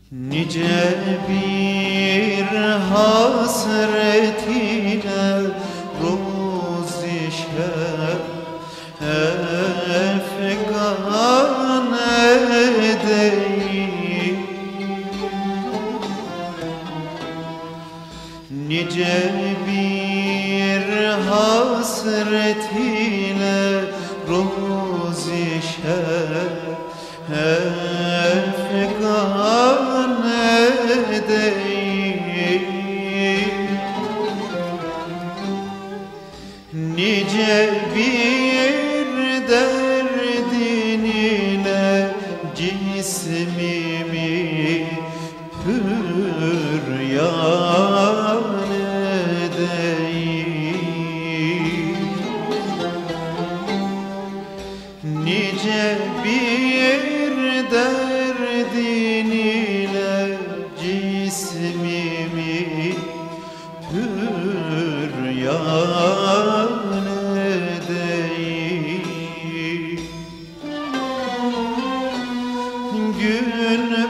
Nice bir hasret ile rozişe efgan edeyim. Nice bir hasret ile rozişe efgan edeyim. Nice bir derdin ile cismimi hüryan edeyim. Nice bir derdin ile cismimi hüryan edeyim. Gün